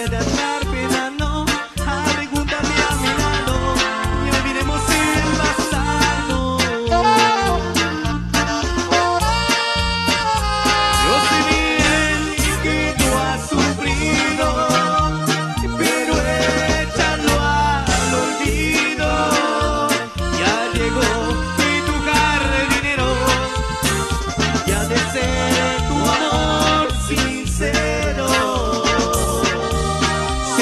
día de estar penando, pregúntame a mi lado y olvidemos el pasado. Yo sé bien que tú has sufrido, pero échalo al olvido. Ya llegó y tu jardinero ya de ser tu amor sincero. Si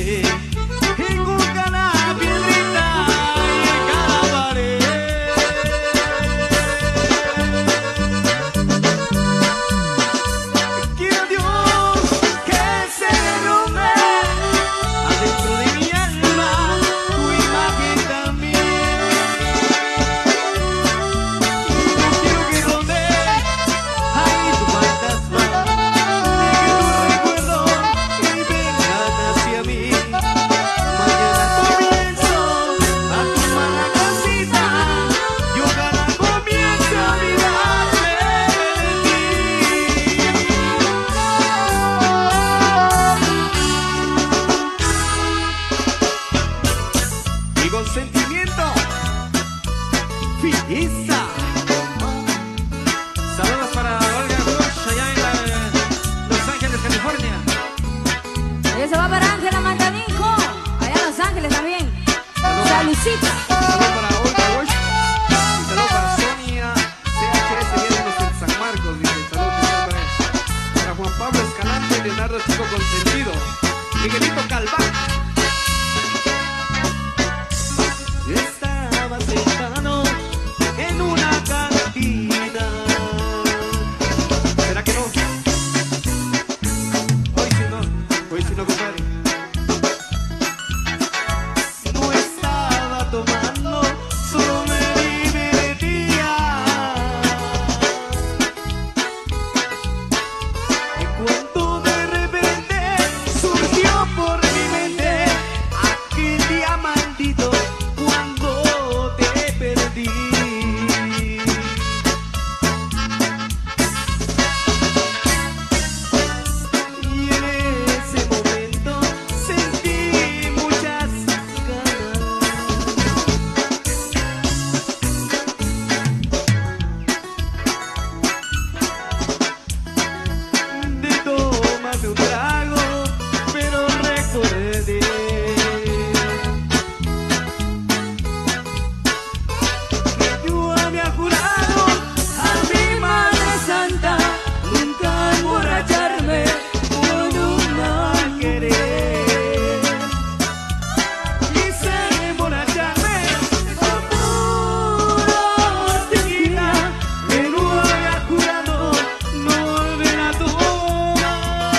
esconde en cada piedrita y en cada pared. Quiero a Dios que se derrame adentro de mi alma, tu imagen también. No quiero que rodee ahí tu fantasma, deje tu recuerdo y vengan hacia mí. Mañana comienzo a tomar la casita y ojalá comience a olvidarme de ti. Y con sentimiento, Fiesta. Saludos para Olga Bush allá en Los Ángeles, California. Ese va para Ángela Mantanico, allá en Los Ángeles también. Saludcita. Saludos para Olga Bush. Y saludos para Sonia CHS, vienen los en San Marcos. Dice, saludos especiales para Juan Pablo Escalante y Leonardo Chico Consentido. Miguelito Calván. Estaba sentado en una cantina. ¿Será que no? Hoy sí no, compadre. No estaba tomando, solo me divertía. Y cuando de repente surgió por mi mente aquel día maldito cuando te perdí. Y en ese momento sentí muchas ganas de tomarme un trago, pero recordé que yo había jurado a mi Madre Santa nunca emborracharme por un mal querer. Quise emborracharme con puro tequila, pero había jurado no volver a tomar.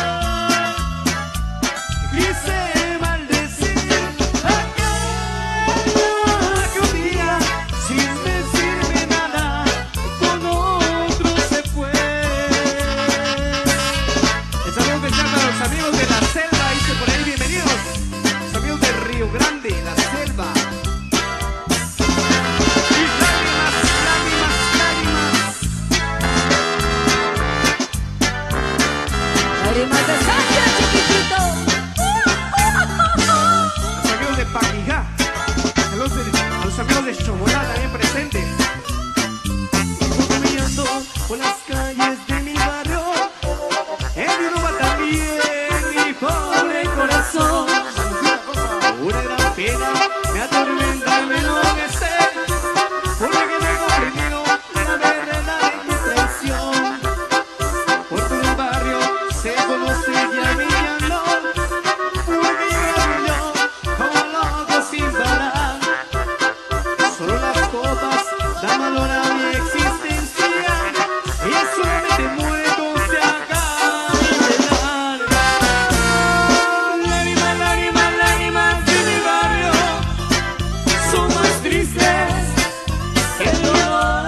Quise maldecir aquella que un día, sin decirme nada, con otro se fue. El saludo especial para los amigos de La Selva, dice por ahí, bienvenidos. Los amigos de Río Grande, La Selva. Y lágrimas, lágrimas, lágrimas. Lágrimas de sangre, chiquitito. Los amigos de Paquijá. Saludos a los amigos de Chobolá también presentes. Voy caminando por las calles de mi barrio. En Yoruba también, mi pobre corazón. Una gran pena me atormenta y me enloquece, porque no he comprendido la verdad de mi traición. Por todo el barrio se conoce ya mi llanto, porque yo como loco sin parar. Solo las copas dan valor a mi existencia, y solamente muerto se acaba de llenar. Lágrimas, lágrimas, lágrimas de mi barrio son más tristes que el dolor.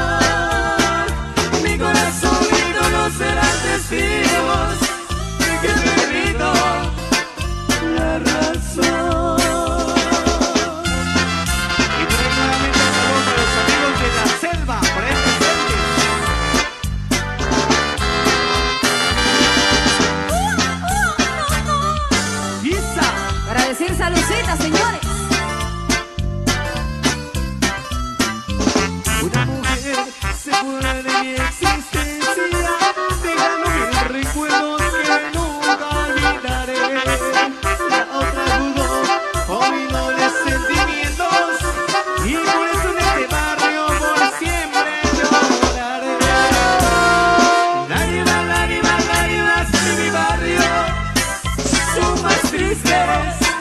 Mi corazón y tú no serán testigos de que perdido la razón. Y por ahí nuevamente saludos para los amigos de La Selva, por ahí presentes. Pizza. Para decir saludcita, señores. Una mujer se fue de mi existencia, dejando mil recuerdos que nunca olvidaré. La otra pudo olvidar sentimientos, y por eso en este barrio por siempre lloraré. Lágrimas, lágrimas, lágrimas de mi barrio son más tristes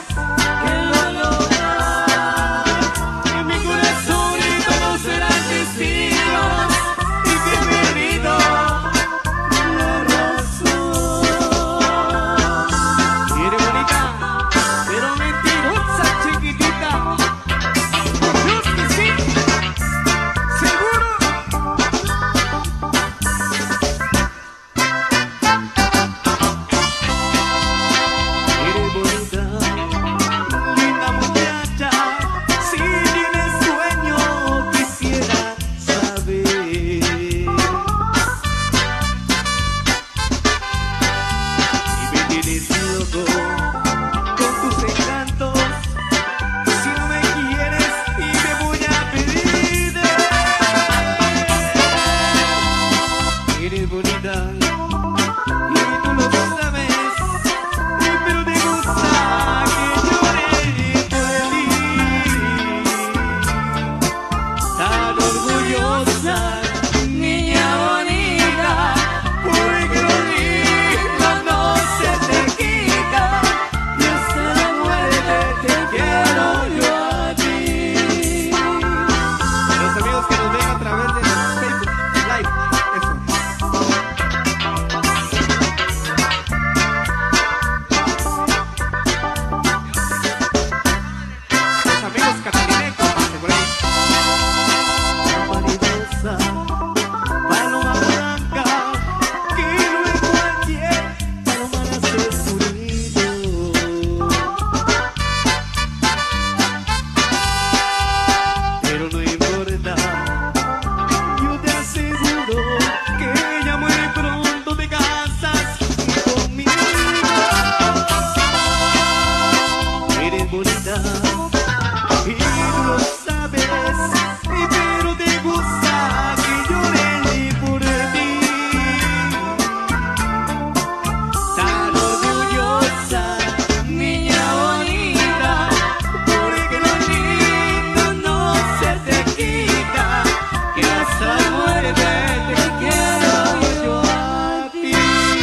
bonita. Y tú lo sabes, pero te gusta que llore por ti. Tan orgullosa, niña bonita, porque lo lindo no se te quita, que hasta muerte te quiero yo a ti.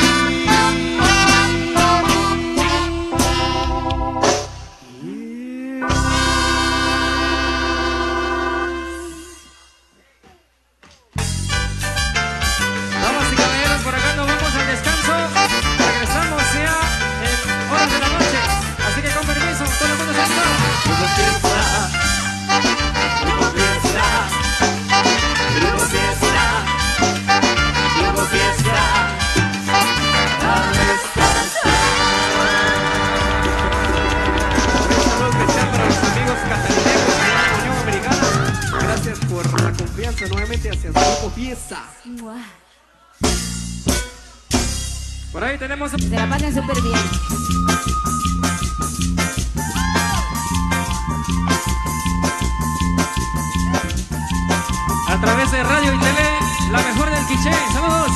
Damas y caballeros, por acá nos vamos al descanso. Regresamos ya en horas de la noche. Así que con permiso, todo el mundo se está. Grupo fiesta, grupo fiesta, grupo fiesta, grupo fiesta. A descansar. Un saludo especial para los amigos catarinecos de la Unión Americana. Gracias por la confianza nuevamente hacia su grupo fiesta. Mua. Por ahí tenemos. Se la pasan súper bien. A través de radio y tele, la mejor del Quiché. ¡Saludos!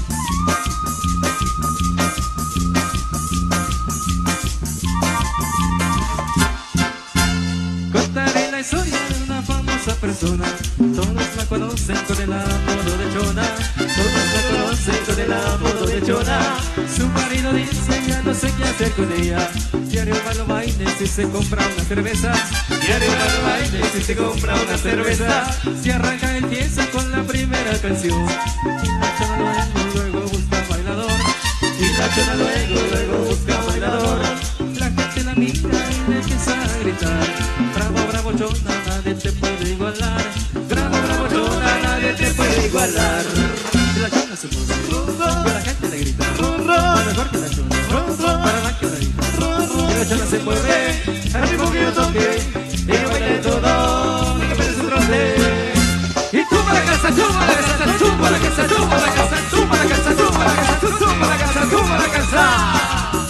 Contaré la historia de una famosa persona. Todos la conocen con el apodo de Chona. Todos la conocen con el apodo de Chona. Su marido dice ya no sé qué hacer con ella. Diario va a los bailes y se compra una cerveza. Diario va a los bailes y se compra una cerveza. Se arranca el pieza con la primera canción. Y la Chona luego busca bailador. Y la Chona luego busca bailador. La gente la mira y le empieza a gritar. Bravo, bravo Chona, nadie te puede igualar. Bravo, bravo Chona, nadie te puede igualar. Y la Chona se mueve, y la gente le grita. Lo mejor que la Chona, para la que la grita. Y la Chona se mueve, al ritmo que yo toque. Ella baila de todo, que parece un trote. Y tumba la casa, tumba la casa, tumba la casa, tumba la casa, tumba la casa, tumba la casa, tumba la casa, tumba la casa.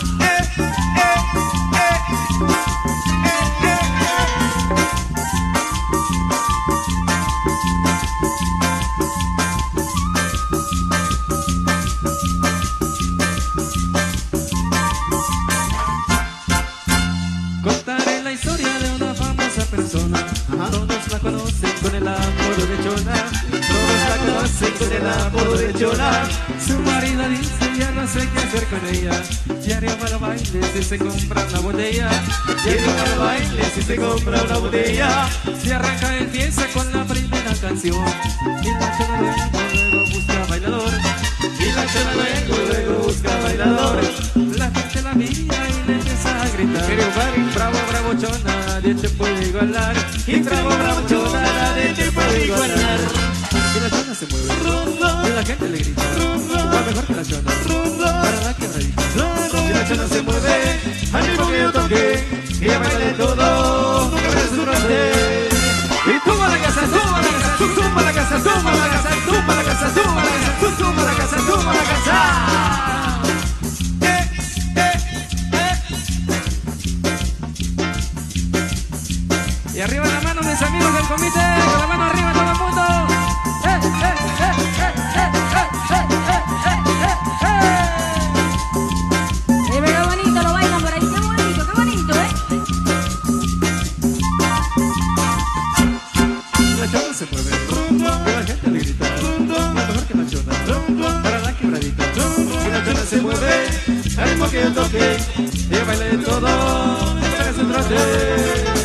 Contaré la historia de una famosa persona. Todos la conocen con el apodo de Chona. Todos la conocen con el apodo de Chona. Su marido dice ya no sé qué hacer con ella. Diario va a los bailes y se compra una botella. Diario va a los bailes y se compra una botella. Se arranca el pieza con la primera canción. Y la Chona luego busca bailador. Y la Chona luego busca bailador. La gente la mira y le empieza a gritar. Bravo, bravo Chona, nadie te puede igualar. Y bravo, bravo Chona, nadie te puede igualar. Y la Chona se mueve, y la gente le grita. Va mejor que la Chona, para la quebradita. Y la Chona se mueve, al ritmo que yo toque. Y ella baila de todo, que parece un trote. Y tumba la casa, tumba la casa, tumba la casa, tumba la casa, tumba la casa, tumba la casa, tumba la casa, tumba la casa. Y arriba la mano, mis amigos del comité, con la mano arriba todo el mundo. Qué bonito lo bailan por ahí, qué bonito, La Chona se mueve, y la gente le grita. La mejor que la Chona, para la quebradita. Y la Chona se mueve, al ritmo que yo toque. Ella baila de todo, que parece un trote.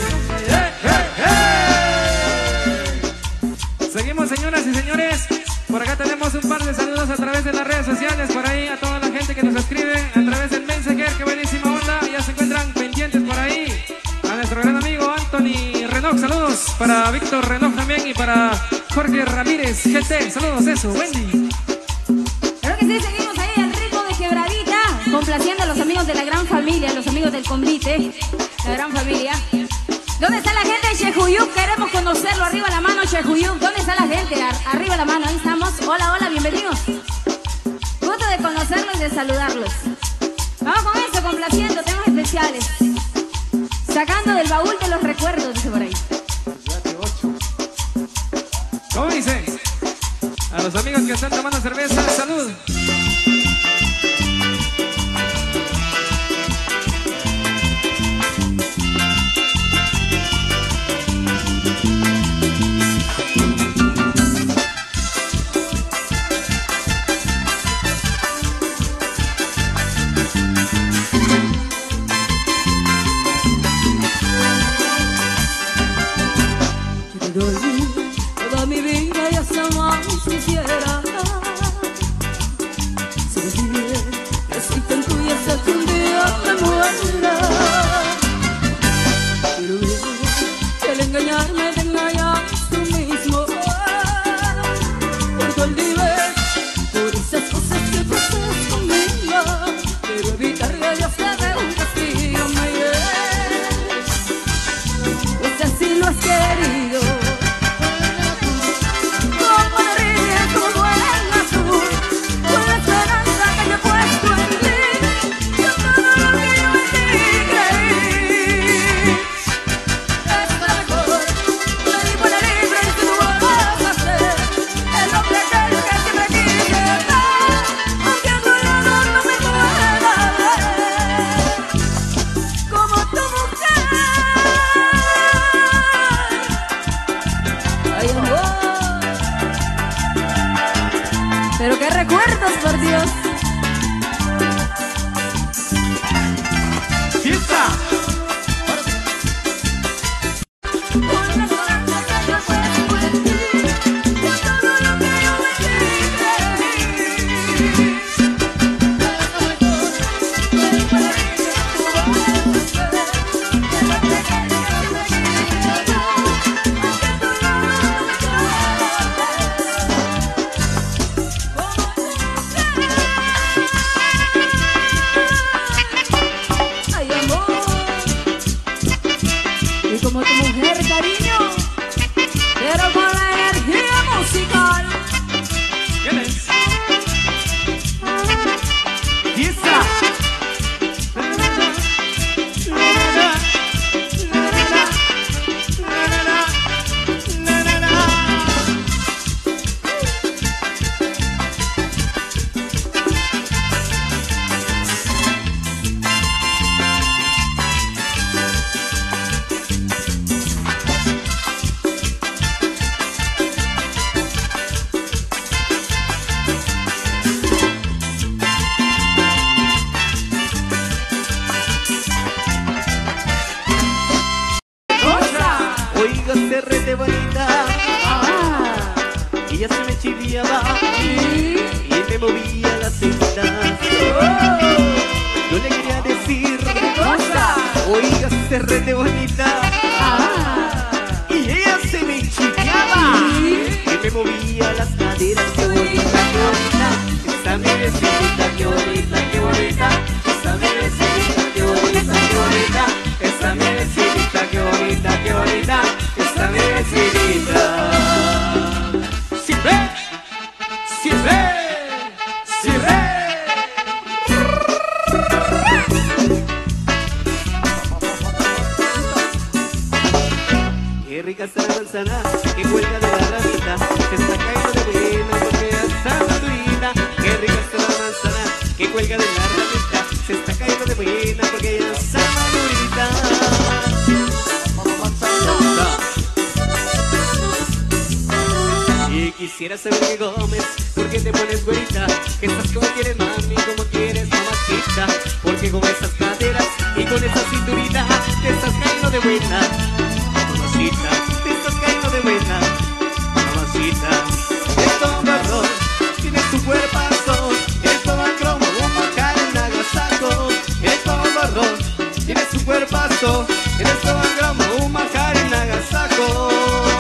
Seguimos, señoras y señores. Por acá tenemos un par de saludos a través de las redes sociales. Por ahí a toda la gente que nos escribe a través del Messenger. Qué buenísima onda. Ya se encuentran pendientes por ahí. A nuestro gran amigo Anthony Renox. Saludos para Víctor Renox también. Y para Jorge Ramírez GT. Saludos, eso. Wendy. Creo que sí, seguimos ahí al ritmo de quebradita, complaciendo a los amigos de la gran familia, los amigos del convite, la gran familia. ¿Dónde está la gente de Chejuyuc? Queremos conocerlo. Arriba la mano, Chejuyuc. ¿Dónde está la gente? Arriba la mano, ahí estamos. Hola, hola, bienvenidos. Gusto de conocerlos y de saludarlos. Vamos con esto, complaciendo, temas especiales. Sacando del baúl de los recuerdos, dice por ahí. ¿Cómo dice? A los amigos que están tomando cerveza, salud. Toda mi vida ya jamás quisiera. Si necesitan tuya hasta que un día te muera. Pero que al engañarme te engañas tú mismo. Por tu altivez, por esas cosas que pasas conmigo. Pero evitar que yo sea de un castigo me lleves. Pues así lo has querido. Pero qué recuerdos, por Dios. ¡Fiesta! Como tu mujer, cariño, pero con la energía musical. ¿Quién es? ¡Fiesta! Oiga, se rete bonita. Y ella se me chiviaba y me movía las cintas. Yo le quería decir cosa. Oiga, se rete bonita. Y ella se me chiviaba y me movía las caderas. Qué bonita, qué bonita. Esta mi vecina, qué bonita, qué bonita. Esta mi vecina, qué bonita, qué bonita. Esta mi vecinita, qué bonita, qué bonita. Esta mi vecinita. Siempre, siempre, siempre. Qué rica está la manzana que cuelga de la ramita. Se está cayendo de buena porque ya está madurita. Qué rica está la manzana que cuelga de la ramita. Se está cayendo de buena porque ya está madurita. Y quisiera saber qué comes, por qué te pones güerita. Que estás como quieres, mami, como quieres, mamacita. Porque con esas caderas y con esa cinturita te estás cayendo de buena. Mamacita, te estás cayendo de buena. Mamacita, es todo un barro, tienes tu cuerpazo. Es todo el cromo, un macar en agasaco. Es todo un barro, tienes tu cuerpazo. Eres todo el cromo, un macar en agasaco.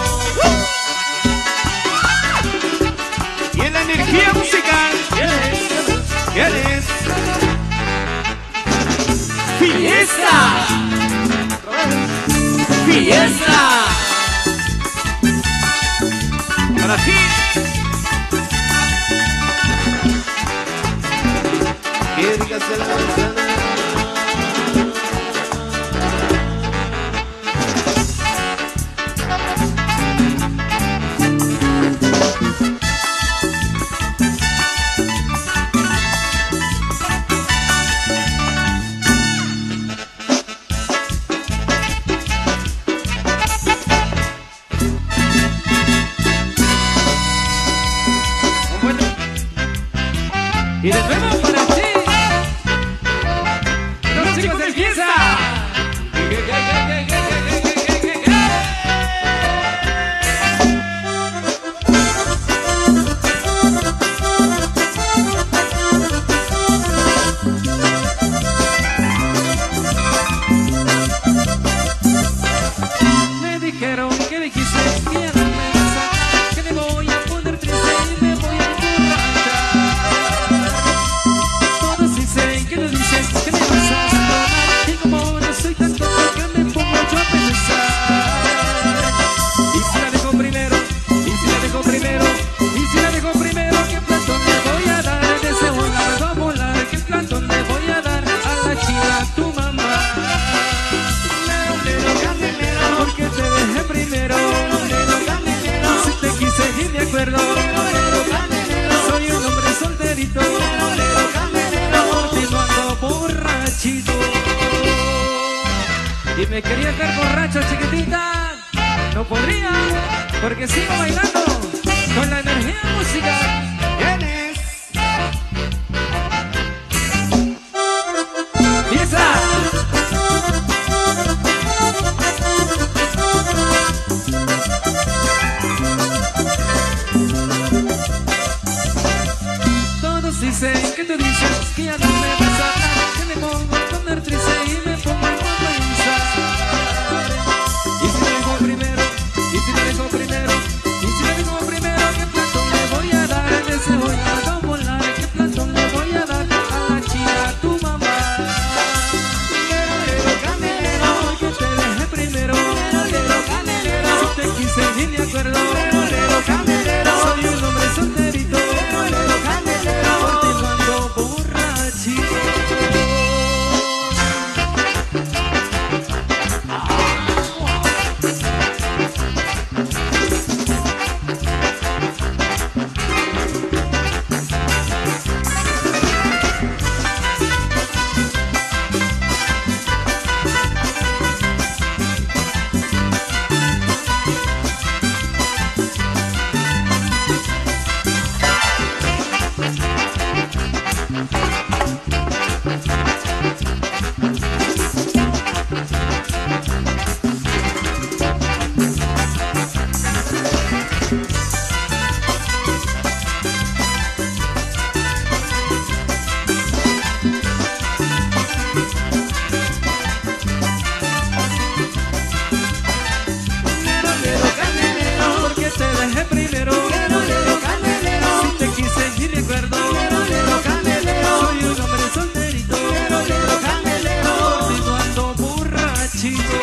Y en la energía musical, ¿quién es? ¿Quién es? ¡Fiesta! ¡Fiesta! Para ti. Qué rica se la manzana. Y de nuevo para ti. Los chicos de fiesta. Me dijeron que dijiste que ya no me vas a amar, que me voy a poner triste y me voy a emborrachar. Todos dicen que no dices que me vas a abandonar, y como no soy tan tonto que me pongo yo a pensar. Y si la dejo primero, y si la dejo primero, y si la dejo primero, ¿qué plantón le voy a dar? Desde volar va a volar, ¿qué plantón le voy a dar a la china tu mamá? Porque te dejé primero, si te quise y me acuerdo, soy un hombre solterito, continuando borrachito. Y me quería ver borracho, chiquitita, no podría, porque sigo bailando con la energía musical. ¡Pieza! Todos dicen que tú dices que ya no me vas a amar, que me pongo a poner triste y me pongo a pensar. Y si la dejo primero, y si la dejo primero, y si la dejo primero, ¿qué plantón le voy a dar? Desde hoy va a volar, ¿qué plantón le voy a dar a la china tu mamá? Porque te dejé primero, si te quise y me acuerdo, soy un hombre solterito, continuando borrachito. Porque te dejé primero, si te quise y me acuerdo, soy un hombre solterito, continuando borrachito.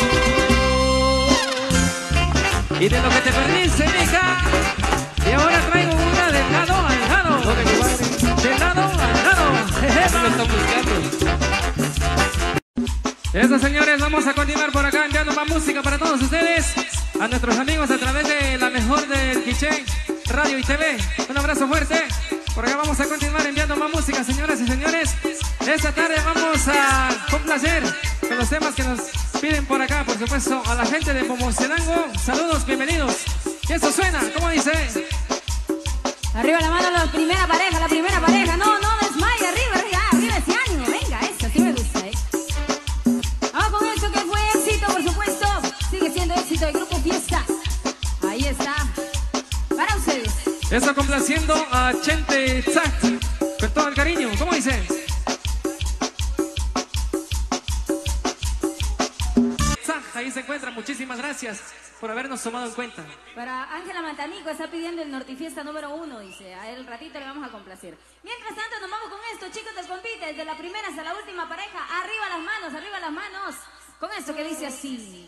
Y de lo que te perdiste, mija, y ahora traigo una de lado al lado, de lado al lado. Jeje, lo están buscando. Eso, señores, vamos a continuar por acá enviando más música para todos ustedes, a nuestros amigos a través de la mejor del Quiché Radio y TV. Un abrazo fuerte. Por acá vamos a continuar enviando más música, señoras y señores. Esta tarde vamos a complacer con los temas que nos piden por acá, por supuesto, a la gente de Momocelango. Saludos, bienvenidos. Y eso suena, ¿cómo dice? Arriba la mano, la primera pareja, la primera pareja. No, no desmaye, arriba, arriba, arriba ese ánimo. Venga, eso sí me gusta, Vamos con esto que fue éxito, por supuesto. Sigue siendo éxito el grupo Fiesta. Ahí está. Para ustedes. Eso complaciendo a Chente Zack con todo el cariño. ¿Cómo dice? Zack, ahí se encuentra. Muchísimas gracias por habernos tomado en cuenta. Para Ángela Mantanico está pidiendo el Nortifiesta número 1, dice. A él ratito le vamos a complacer. Mientras tanto, nos vamos con esto, chicos del Compite. Desde la primera hasta la última pareja. Arriba las manos, arriba las manos. Con esto que dice así.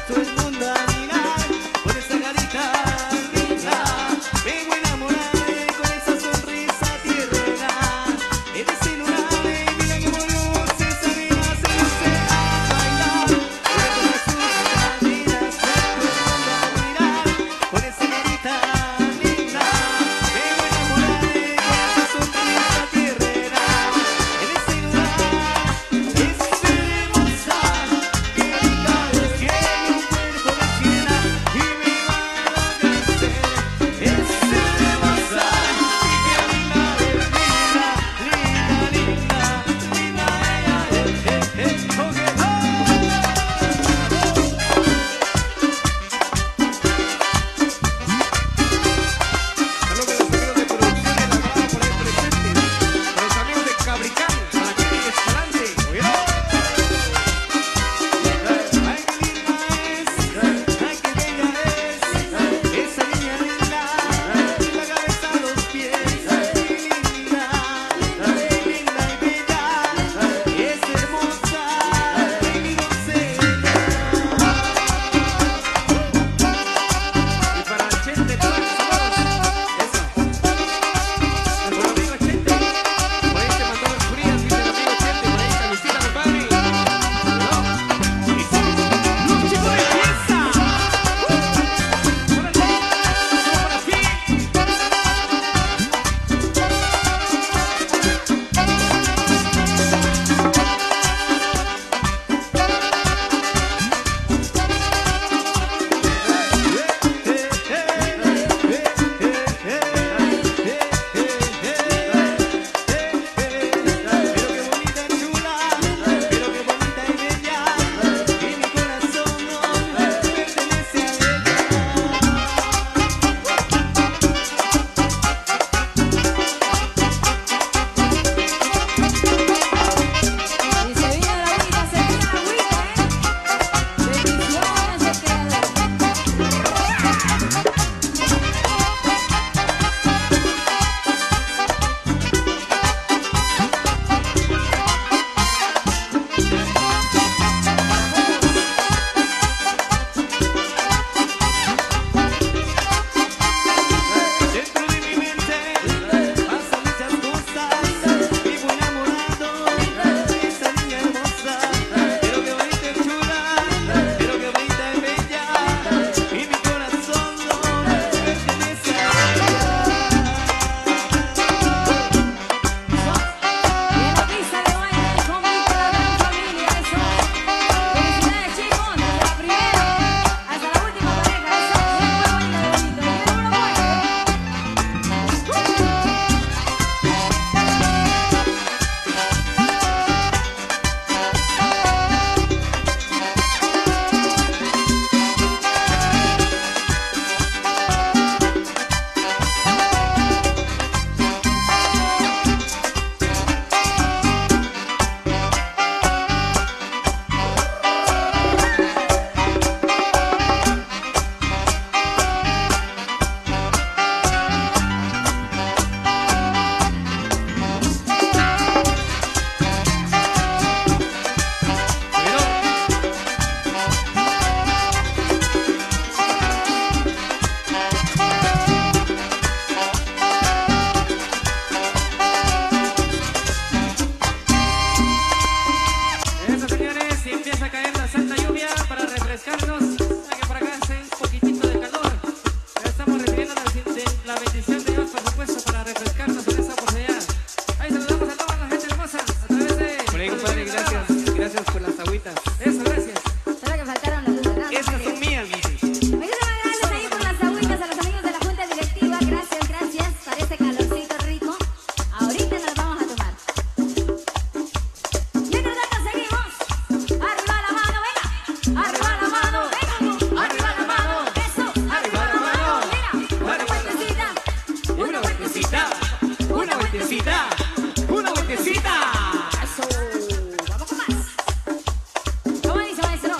Vengo enamorado. vueltecita, una vueltecita. Eso, vamos con más. ¿Cómo dice, maestro?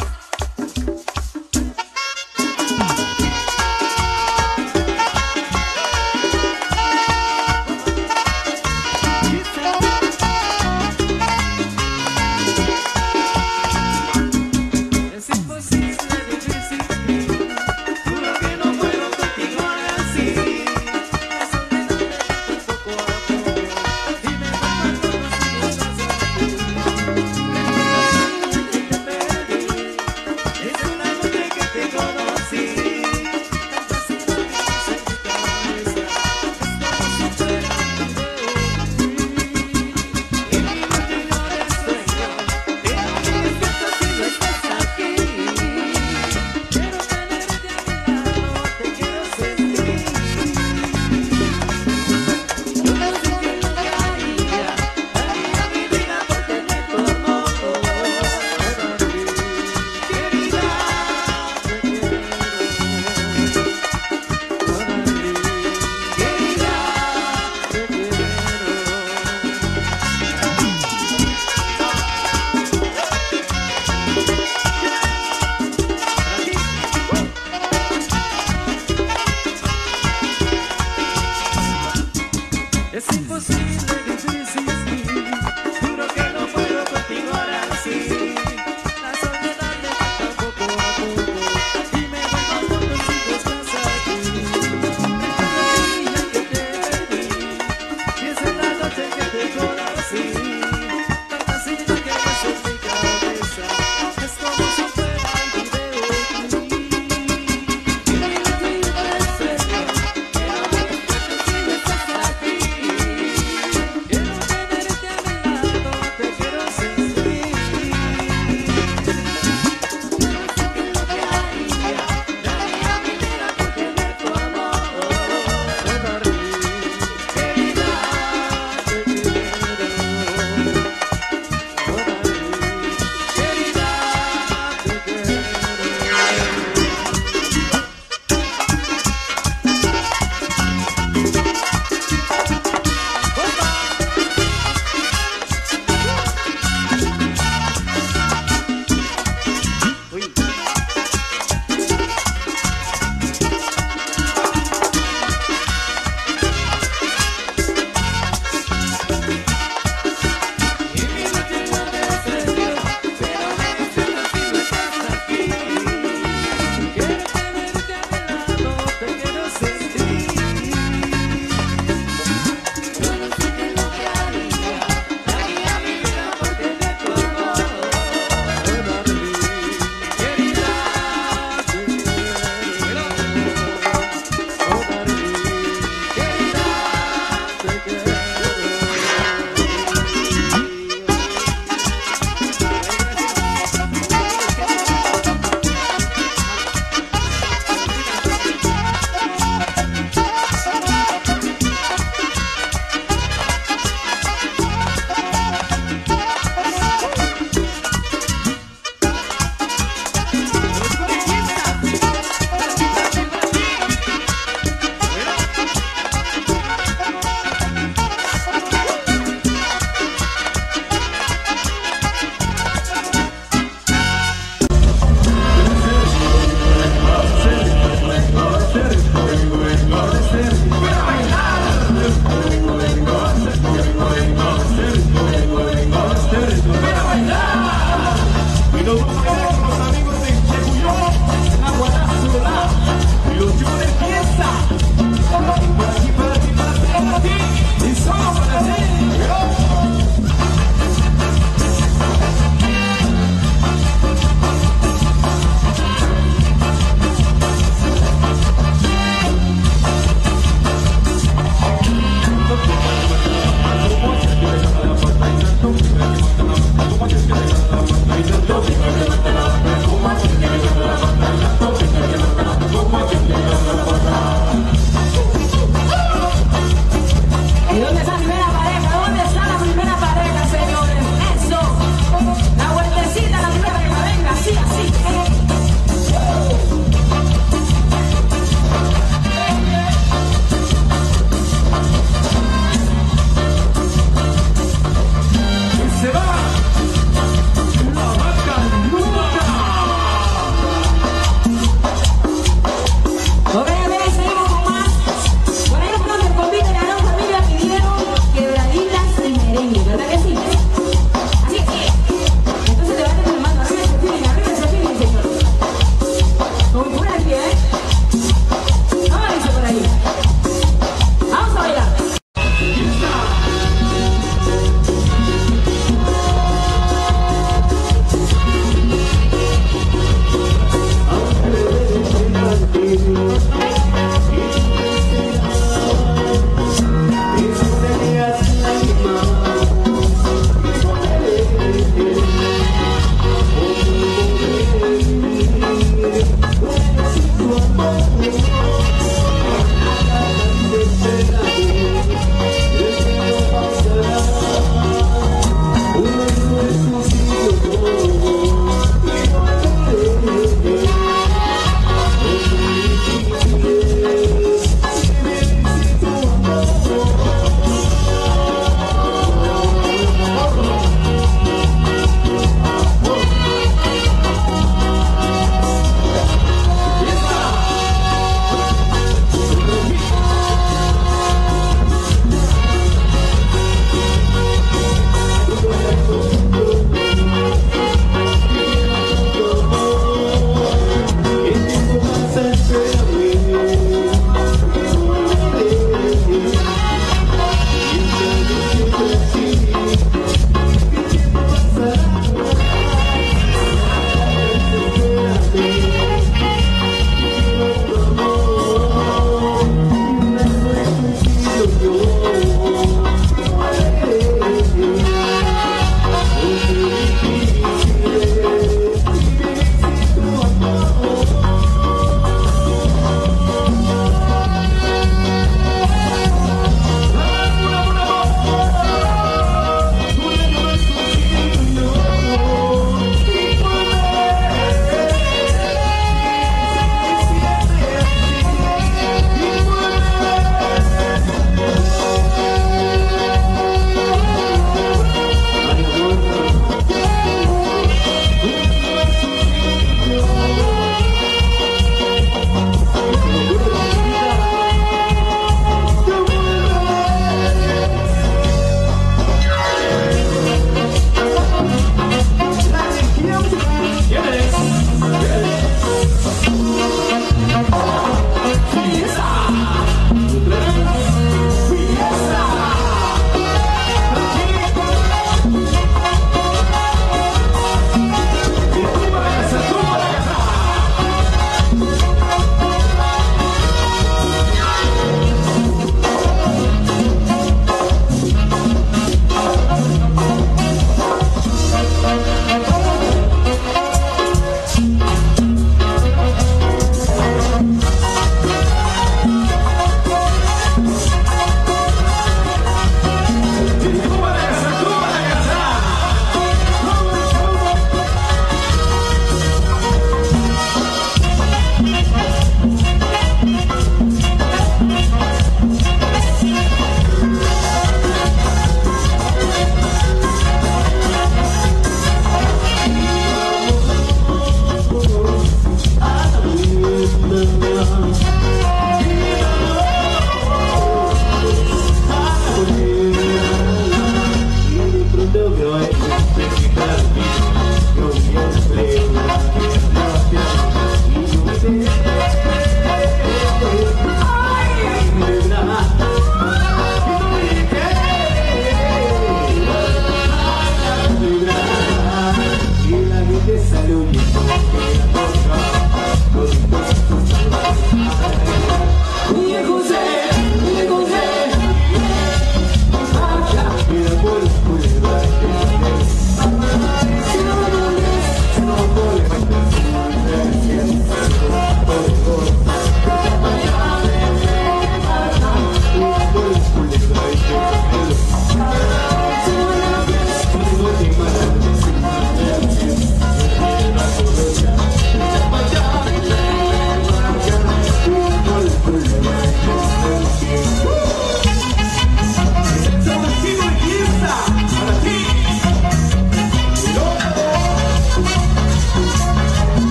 ¿Y dónde están?